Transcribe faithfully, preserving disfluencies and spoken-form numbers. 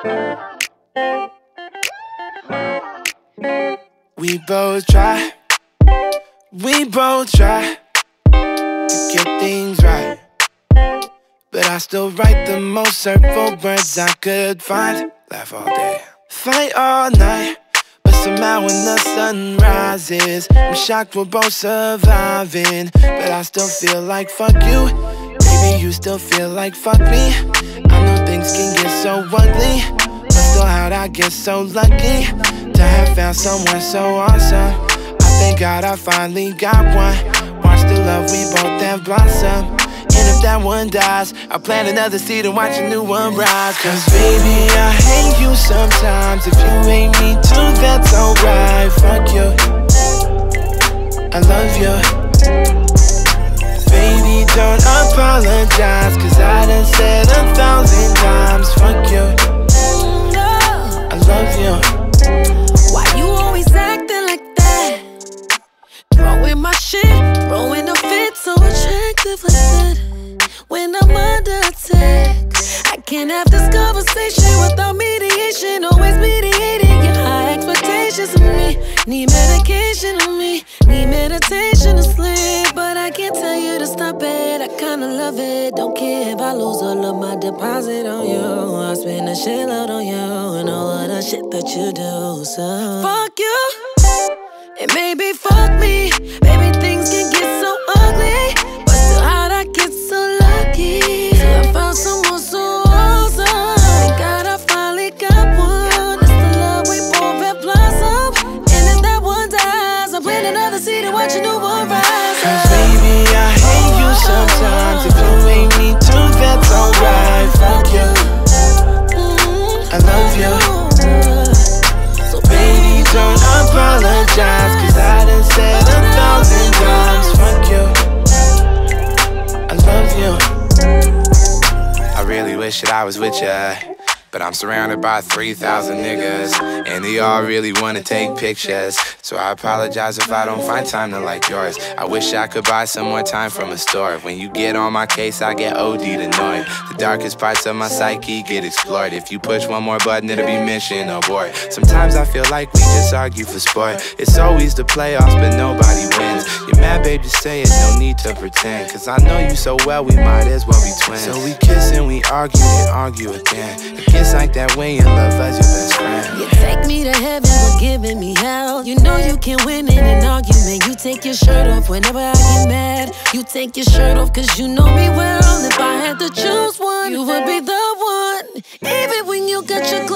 We both try, we both try to get things right, but I still write the most hurtful words I could find. Laugh all day, fight all night, but somehow when the sun rises, I'm shocked we're both surviving. But I still feel like fuck you, baby, you still feel like fuck me. I know things can get so ugly, but still how'd I get so lucky to have found someone so awesome? I thank God I finally got one. Watch the love we both have blossom, and if that one dies, I'll plant another seed and watch a new one rise. Cause baby, I hate you sometimes. If you hate me too, that's alright. Fuck you, I love you. Baby, don't apologize, cause I done said a thousand times. Fuck you, I love you. Why you always acting like that? Throwing my shit, throwing a fit, so attractive like that. When I'm under attack, I can't have this conversation without mediation. Always mediating your high expectations of me. Need medication on me, need meditation to sleep. But I can't tell you to stop it, I kinda love it. Don't care if I lose all of my deposit on you. I spend a shitload on you and all of the shit that you do. So fuck you, and maybe fuck me. Baby, things can get so ugly, but still how'd I get so lucky? I found someone so awesome. Thank God I finally got one. It's the love we both have blossomed, and if that one dies, I'll plant another seed and watch a new one rise. Cause baby, I hate you sometimes. If you hate me too, that's alright. Fuck you, I love you. So baby, don't apologize, cause I done said a thousand times. Fuck you, I love you. I really wish that I was with ya, but I'm surrounded by three thousand niggas, and they all really wanna take pictures. So I apologize if I don't find time to like yours. I wish I could buy some more time from a store. When you get on my case, I get O D'd annoyed. The darkest parts of my psyche get explored. If you push one more button, it'll be mission abort. Sometimes I feel like we just argue for sport. It's always the playoffs, but nobody wins. You're mad, babe, just say it, no need to pretend. Cause I know you so well, we might as well be twins. So we kiss and we argue and argue again. It's like that when you love as your best friend. You take me to heaven, but giving me hell. You know you can win in an argument. You take your shirt off whenever I get mad. You take your shirt off cause you know me well. If I had to choose one, you would be the one. Even when you got your